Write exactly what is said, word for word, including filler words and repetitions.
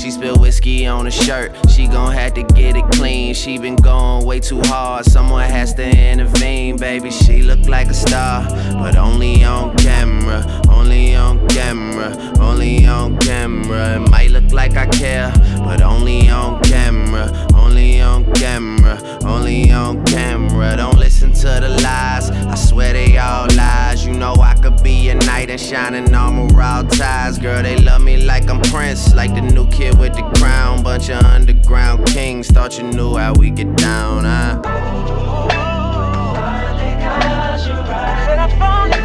She spilled whiskey on her shirt, she gon' have to get it clean. She been going way too hard, someone has to intervene. Baby, she look like a star, but only on camera. Only on camera, only on camera. It might look like I care, but only on camera. Only on camera, only on camera. Don't listen to the lies, I swear they all lies. You know I could be a knight in shining armor, all ties. Girl, they love me like I'm Prince, like the new kid with the crown. Bunch of underground kings, thought you knew how we get down, huh? Finally got you right.